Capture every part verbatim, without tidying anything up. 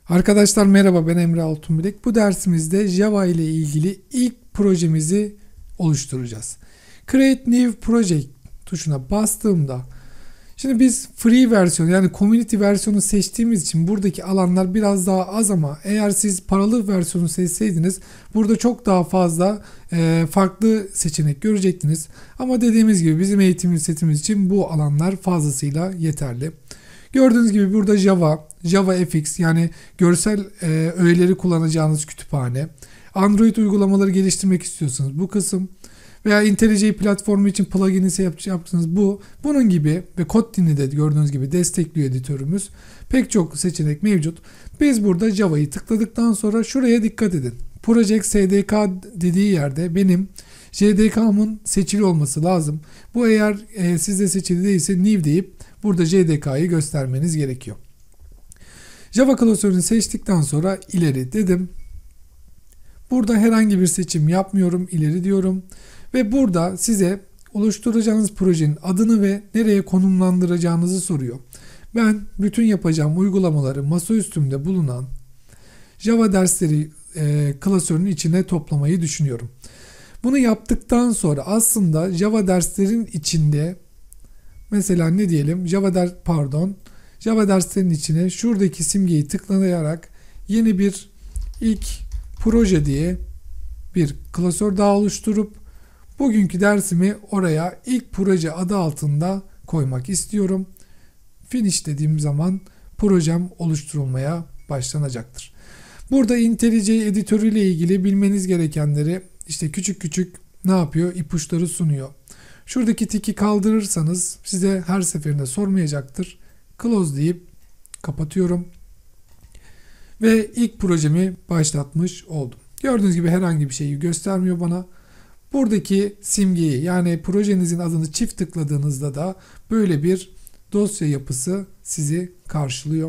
Arkadaşlar merhaba, ben Emre Altunbilek. Bu dersimizde Java ile ilgili ilk projemizi oluşturacağız. Create New Project tuşuna bastığımda şimdi biz free versiyon yani community versiyonu seçtiğimiz için buradaki alanlar biraz daha az, ama eğer siz paralı versiyonu seçseydiniz burada çok daha fazla e, farklı seçenek görecektiniz. Ama dediğimiz gibi bizim eğitim setimiz için bu alanlar fazlasıyla yeterli. Gördüğünüz gibi burada Java, JavaFX yani görsel e, öğeleri kullanacağınız kütüphane. Android uygulamaları geliştirmek istiyorsanız bu kısım. Veya IntelliJ platformu için plugin'i yaptığınız bu. Bunun gibi ve kod dilini de gördüğünüz gibi destekliyor editörümüz. Pek çok seçenek mevcut. Biz burada Java'yı tıkladıktan sonra şuraya dikkat edin. Project S D K dediği yerde benim J D K'mın seçili olması lazım. Bu eğer e, sizde seçili değilse New deyip burada J D K'yı göstermeniz gerekiyor. Java klasörünü seçtikten sonra ileri dedim. Burada herhangi bir seçim yapmıyorum. İleri diyorum. Ve burada size oluşturacağınız projenin adını ve nereye konumlandıracağınızı soruyor. Ben bütün yapacağım uygulamaları masaüstümde bulunan Java dersleri e, klasörünün içine toplamayı düşünüyorum. Bunu yaptıktan sonra aslında Java derslerin içinde mesela ne diyelim Java ders pardon Java derslerin içine şuradaki simgeyi tıklayarak yeni bir ilk proje diye bir klasör daha oluşturup bugünkü dersimi oraya ilk proje adı altında koymak istiyorum. Finish dediğim zaman projem oluşturulmaya başlanacaktır. Burada IntelliJ editörü ile ilgili bilmeniz gerekenleri işte küçük küçük ne yapıyor? İpuçları sunuyor. Şuradaki tiki kaldırırsanız size her seferinde sormayacaktır. Close deyip kapatıyorum. Ve ilk projemi başlatmış oldum. Gördüğünüz gibi herhangi bir şeyi göstermiyor bana. Buradaki simgeyi yani projenizin adını çift tıkladığınızda da böyle bir dosya yapısı sizi karşılıyor.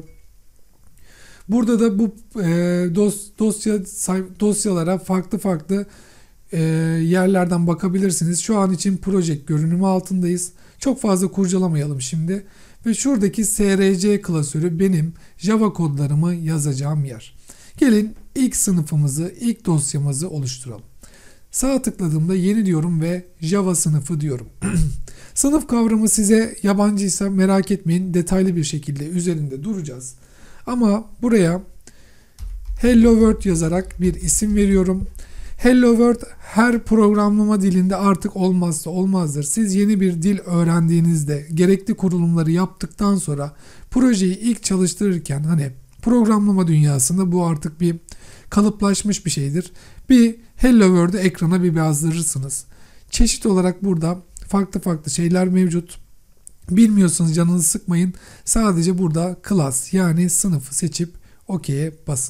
Burada da bu e, dos, dosya dosyalara farklı farklı e, yerlerden bakabilirsiniz. Şu an için proje görünümü altındayız. Çok fazla kurcalamayalım şimdi. Ve şuradaki S R C klasörü benim Java kodlarımı yazacağım yer. Gelin ilk sınıfımızı, ilk dosyamızı oluşturalım. Sağ tıkladığımda yeni diyorum ve Java sınıfı diyorum. Sınıf kavramı size yabancıysa merak etmeyin, detaylı bir şekilde üzerinde duracağız. Ama buraya Hello World yazarak bir isim veriyorum. Hello World her programlama dilinde artık olmazsa olmazdır. Siz yeni bir dil öğrendiğinizde gerekli kurulumları yaptıktan sonra projeyi ilk çalıştırırken hani programlama dünyasında bu artık bir kalıplaşmış bir şeydir. Bir Hello World'ü ekrana bir yazdırırsınız. Çeşit olarak burada farklı farklı şeyler mevcut. Bilmiyorsanız canınızı sıkmayın. Sadece burada class yani sınıfı seçip OK'ye basın.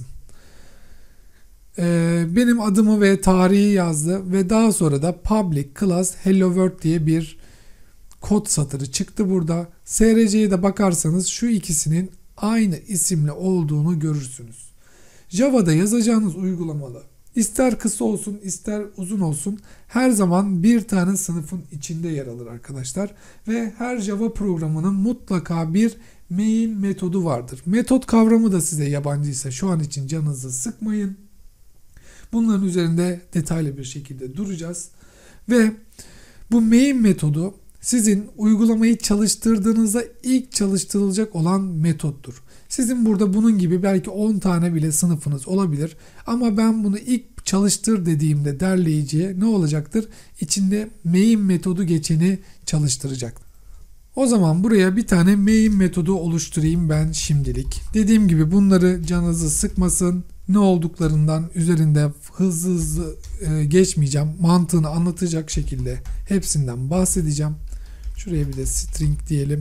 Ee, benim adımı ve tarihi yazdı ve daha sonra da public class hello world diye bir kod satırı çıktı burada. S R C'ye de bakarsanız şu ikisinin aynı isimli olduğunu görürsünüz. Java'da yazacağınız uygulamalı ister kısa olsun ister uzun olsun her zaman bir tane sınıfın içinde yer alır arkadaşlar. Ve her Java programının mutlaka bir main metodu vardır. Metot kavramı da size yabancıysa şu an için canınızı sıkmayın. Bunların üzerinde detaylı bir şekilde duracağız. Ve bu main metodu sizin uygulamayı çalıştırdığınızda ilk çalıştırılacak olan metottur. Sizin burada bunun gibi belki on tane bile sınıfınız olabilir. Ama ben bunu ilk çalıştır dediğimde derleyiciye ne olacaktır? İçinde main metodu geçeni çalıştıracak. O zaman buraya bir tane main metodu oluşturayım ben şimdilik. Dediğim gibi bunları canınızı sıkmasın. Ne olduklarından üzerinde hızlı hızlı e, geçmeyeceğim. Mantığını anlatacak şekilde hepsinden bahsedeceğim. Şuraya bir de string diyelim.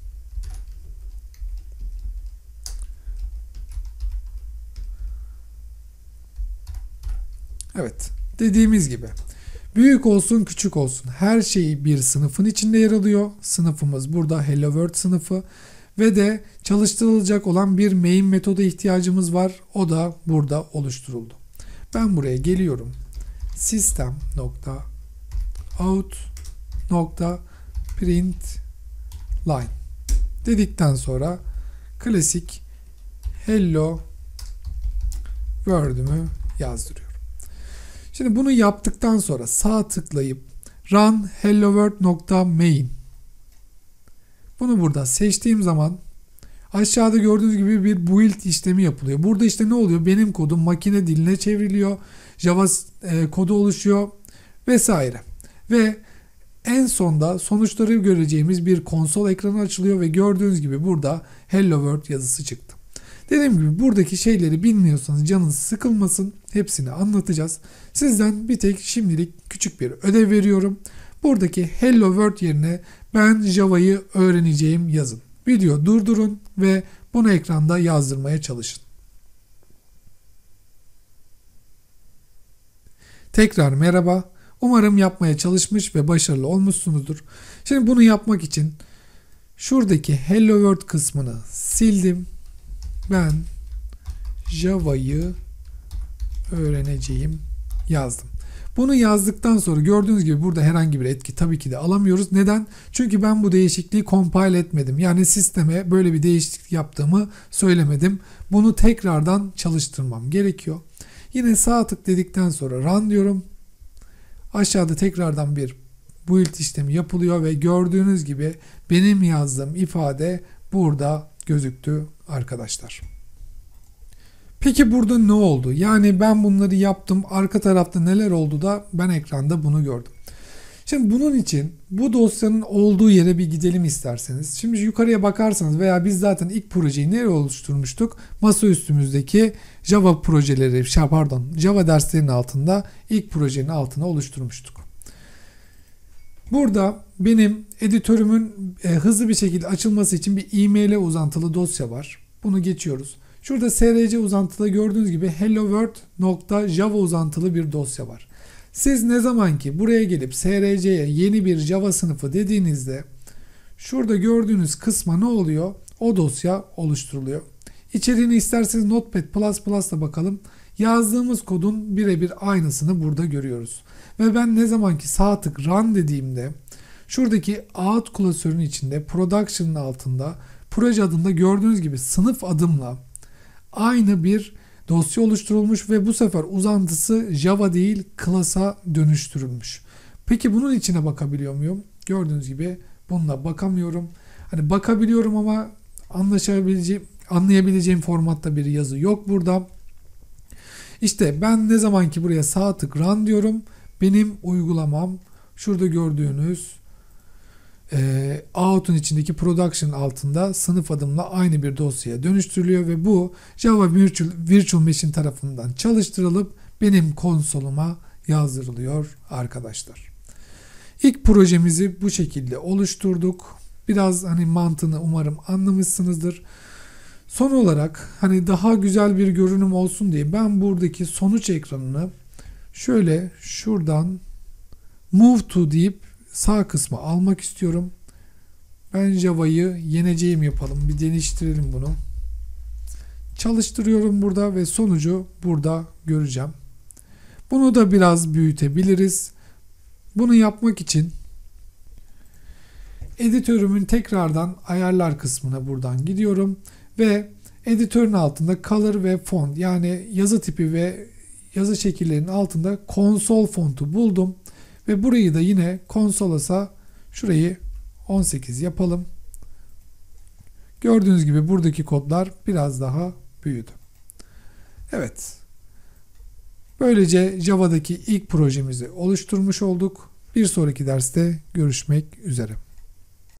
Evet, dediğimiz gibi büyük olsun küçük olsun her şey bir sınıfın içinde yer alıyor. Sınıfımız burada Hello World sınıfı ve de çalıştırılacak olan bir main metoda ihtiyacımız var. O da burada oluşturuldu. Ben buraya geliyorum. System nokta out nokta print line dedikten sonra klasik hello Word'ümü yazdırıyorum. Şimdi bunu yaptıktan sonra sağ tıklayıp run hello world nokta main, bunu burada seçtiğim zaman aşağıda gördüğünüz gibi bir build işlemi yapılıyor. Burada işte ne oluyor? Benim kodum makine diline çevriliyor. Java e, kodu oluşuyor vesaire. Ve en sonda sonuçları göreceğimiz bir konsol ekranı açılıyor ve gördüğünüz gibi burada Hello World yazısı çıktı. Dediğim gibi buradaki şeyleri bilmiyorsanız canınız sıkılmasın. Hepsini anlatacağız. Sizden bir tek şimdilik küçük bir ödev veriyorum. Buradaki Hello World yerine ben Java'yı öğreneceğim yazın. Video durdurun ve bunu ekranda yazdırmaya çalışın. Tekrar merhaba. Umarım yapmaya çalışmış ve başarılı olmuşsunuzdur. Şimdi bunu yapmak için şuradaki Hello World kısmını sildim. Ben Java'yı öğreneceğim yazdım. Bunu yazdıktan sonra gördüğünüz gibi burada herhangi bir etki tabii ki de alamıyoruz. Neden? Çünkü ben bu değişikliği compile etmedim. Yani sisteme böyle bir değişiklik yaptığımı söylemedim. Bunu tekrardan çalıştırmam gerekiyor. Yine sağ tık dedikten sonra run diyorum. Aşağıda tekrardan bir build işlemi yapılıyor ve gördüğünüz gibi benim yazdığım ifade burada gözüktü arkadaşlar. Peki burada ne oldu? Yani ben bunları yaptım. Arka tarafta neler oldu da ben ekranda bunu gördüm. Şimdi bunun için bu dosyanın olduğu yere bir gidelim isterseniz. Şimdi yukarıya bakarsanız veya biz zaten ilk projeyi nereye oluşturmuştuk? Masaüstümüzdeki Java projeleri, pardon Java derslerinin altında ilk projenin altına oluşturmuştuk. Burada benim editörümün e, hızlı bir şekilde açılması için bir e-mail'e uzantılı dosya var. Bunu geçiyoruz. Şurada src uzantıda gördüğünüz gibi hello world nokta java uzantılı bir dosya var. Siz ne zaman ki buraya gelip src'ye yeni bir Java sınıfı dediğinizde şurada gördüğünüz kısma ne oluyor? O dosya oluşturuluyor. İçeriğini isterseniz Notepad plus plus'la bakalım. Yazdığımız kodun birebir aynısını burada görüyoruz. Ve ben ne zaman ki sağ tık run dediğimde şuradaki out klasörünün içinde production'ın altında proje adında gördüğünüz gibi sınıf adımla aynı bir dosya oluşturulmuş ve bu sefer uzantısı Java değil class'a dönüştürülmüş. Peki bunun içine bakabiliyor muyum? Gördüğünüz gibi bununla bakamıyorum. Hani bakabiliyorum ama anlaşabileceğim, anlayabileceğim formatta bir yazı yok burada. İşte ben ne zaman ki buraya sağ tık run diyorum, benim uygulamam şurada gördüğünüz e, out'un içindeki production altında sınıf adımla aynı bir dosyaya dönüştürülüyor ve bu Java Virtual, Virtual Machine tarafından çalıştırılıp benim konsoluma yazdırılıyor arkadaşlar. İlk projemizi bu şekilde oluşturduk. Biraz hani mantığını umarım anlamışsınızdır. Son olarak hani daha güzel bir görünüm olsun diye ben buradaki sonuç ekranını şöyle şuradan move to deyip sağ kısmı almak istiyorum. Ben Java'yı yeneceğim yapalım. Bir değiştirelim bunu. Çalıştırıyorum burada ve sonucu burada göreceğim. Bunu da biraz büyütebiliriz. Bunu yapmak için editörümün tekrardan ayarlar kısmına buradan gidiyorum ve editörün altında color ve font yani yazı tipi ve yazı şekillerinin altında konsol fontu buldum ve burayı da yine konsolasa şurayı on sekiz yapalım. Gördüğünüz gibi buradaki kodlar biraz daha büyüdü. Evet. Böylece Java'daki ilk projemizi oluşturmuş olduk. Bir sonraki derste görüşmek üzere.